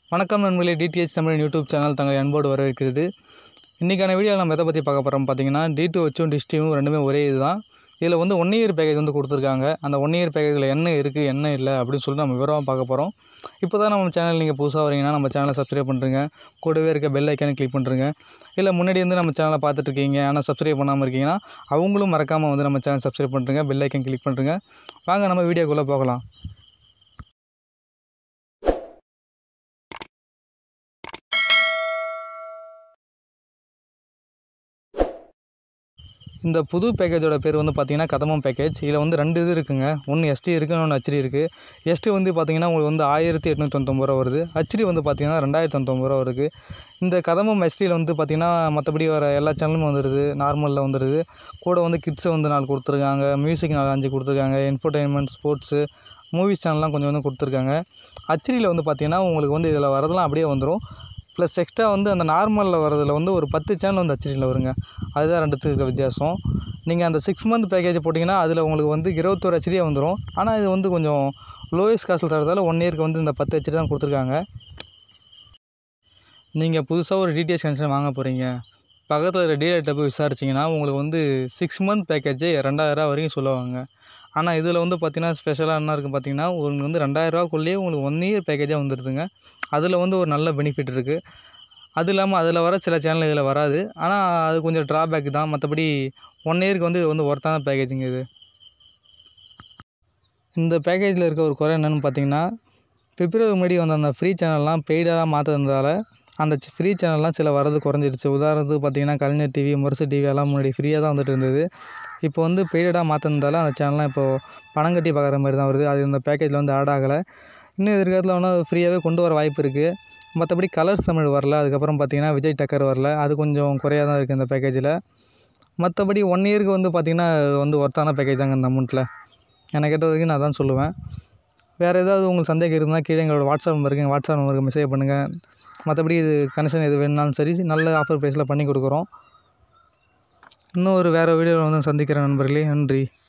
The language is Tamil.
வணக்கம் நண்பர்களே, DTH தமிழ் யூடியூப் சேனல் தங்களை அன்போடு வரவேற்கிறது. இன்றைக்கான வீடியோவில் நம்ம எதை பற்றி பார்க்க போகிறோம் பார்த்தீங்கன்னா, D2H டிஸ்ட்ரியும் ரெண்டுமே ஒரே இதுதான். இதில் வந்து 1 இயர் பேக்கேஜ் வந்து கொடுத்துருக்காங்க. அந்த 1 இயர் பேக்கேஜில் என்ன இருக்குது என்ன இல்லை அப்படின்னு சொல்லிட்டு நம்ம விவரமாக பார்க்க போகிறோம். இப்போ தான் நம்ம சேனல் நீங்கள் புதுசாக வரீங்கன்னா நம்ம சேனலை சப்ஸ்கிரைப் பண்ணுறங்க, கூடவே இருக்க பெல் ஐக்கானை கிளிக் பண்ணுறங்க. இல்லை முன்னாடி வந்து நம்ம சேனலை பார்த்துட்டு இருக்கீங்க ஆனால் சப்ஸ்கிரைப் பண்ணாமல் இருக்கீங்கன்னா அவங்களும் மறக்காமல் வந்து நம்ம சேனல் சப்ஸ்கிரைப் பண்ணுறங்க, பெல் ஐக்கான் கிளிக் பண்ணுறங்க. வாங்க நம்ம வீடியோக்குள்ளே போகலாம். இந்த புது பேக்கேஜோட பேர் வந்து பார்த்திங்கன்னா கதம்பம் பேக்கேஜ். இதில் வந்து 2 இது இருக்குங்க. ஒன்று SD இருக்குது, இன்னொன்று HD இருக்குது. SD வந்து பார்த்திங்கன்னா உங்களுக்கு வந்து 1899 ரூபா வருது. HD வந்து பார்த்திங்கன்னா 2099 ரூபா வருது. இந்த கதம்பம் SDயில் வந்து பார்த்திங்கன்னா மற்றபடி வர எல்லா சேனலும் வந்துடுது, நார்மலில் வந்துடுது. கூட வந்து கிட்ஸை வந்து 4 கொடுத்துருக்காங்க, மியூசிக் 5 கொடுத்துருக்காங்க, என்டர்டெயின்மெண்ட், ஸ்போர்ட்ஸு, மூவிஸ் சேனல்லாம் கொஞ்சம் வந்து கொடுத்துருக்காங்க. HDயில் வந்து பார்த்திங்கன்னா உங்களுக்கு வந்து இதில் வரதெல்லாம் அப்படியே வந்துடும். ப்ளஸ் எக்ஸ்ட்ரா வந்து அந்த நார்மலில் வரதில் வந்து ஒரு 10 சேனல் வந்து HDயில் வருங்க. அதுதான் ரெண்டுத்துக்கு இருக்க வித்தியாசம். நீங்கள் அந்த 6 மந்த் பேக்கேஜ் போட்டிங்கன்னா அதில் உங்களுக்கு வந்து 21 HD வந்துடும். ஆனால் இது வந்து கொஞ்சம் லோயஸ்ட் காஸ்ட்டில் தரதால் 1 இயருக்கு வந்து இந்த 10 HD தான் கொடுத்துருக்காங்க. நீங்கள் புதுசாக ஒரு DTH கனெக்ஷன் வாங்க போகிறீங்க, பக்கத்தில் இருக்கிற டீலர்கிட்ட போய் விசாரிச்சிங்கன்னா உங்களுக்கு வந்து 6 மந்த் பேக்கேஜே 2000 வரைக்கும் சொல்லுவாங்க. ஆனால் இதில் வந்து பார்த்திங்கன்னா ஸ்பெஷலாக என்ன இருக்குது பார்த்தீங்கன்னா, உங்களுக்கு வந்து 2000 ரூபாக்குள்ளேயே உங்களுக்கு 1 இயர் பேக்கேஜாக வந்துடுதுங்க. அதில் வந்து ஒரு நல்ல பெனிஃபிட் இருக்குது. அது இல்லாமல் அதில் வர சில சேனல் இதில் வராது. ஆனால் அது கொஞ்சம் ட்ராபேக் தான். மற்றபடி 1 இயருக்கு வந்து இது வந்து ஒர்த்தான பேக்கேஜுங்க இது. இந்த பேக்கேஜில் இருக்க ஒரு குறை என்னென்னு பார்த்தீங்கன்னா, பிப்ரவரி முன்னாடி வந்த அந்த ஃப்ரீ சேனல்லாம் பெய்டாக மாற்றுறதால அந்த ஃப்ரீ சேனல்லாம் சில வரது குறைஞ்சிருச்சு. உதாரணத்துக்கு பார்த்தீங்கன்னா கலைஞர் டிவி, முரசு டிவி எல்லாம் முன்னாடி ஃப்ரீயாக தான் வந்துட்டு இருந்தது. இப்போ வந்து பெய்டாக மாற்றினதால அந்த சேனல்லாம் இப்போது பணம் கட்டி பார்க்குற மாதிரி தான் வருது. அது இந்த பேக்கேஜில் வந்து ஆட் ஆகலை. இன்னும் எதிர்காலத்தில் வேணால் ஃப்ரீயாகவே கொண்டு வர வாய்ப்பு இருக்குது. மற்றபடி கலர்ஸ் தமிழ் வரல. அதுக்கப்புறம் பார்த்திங்கன்னா விஜய் டக்கர் வரல. அது கொஞ்சம் குறையாக தான் இருக்குது இந்த பேக்கேஜில். மற்றபடி 1 இயருக்கு வந்து பார்த்திங்கன்னா வந்து ஒர்த்தான பேக்கேஜ் தாங்க இந்த அமௌண்ட்டில். என்னை கேட்ட வரைக்கும் நான் தான் சொல்லுவேன். வேறு ஏதாவது உங்களுக்கு சந்தேகம் இருந்தால் கீழே எங்களோட வாட்ஸ்அப் நம்பருக்கு மெசேஜ் பண்ணுங்கள். மற்றபடி இது கனெக்ஷன் எது வேணுனாலும் சரி, நல்ல ஆஃபர் ப்ரைஸில் பண்ணி கொடுக்குறோம். இன்னும் ஒரு வேறு வீடியோவில் வந்து சந்திக்கிறேன் நண்பர்களே. நன்றி.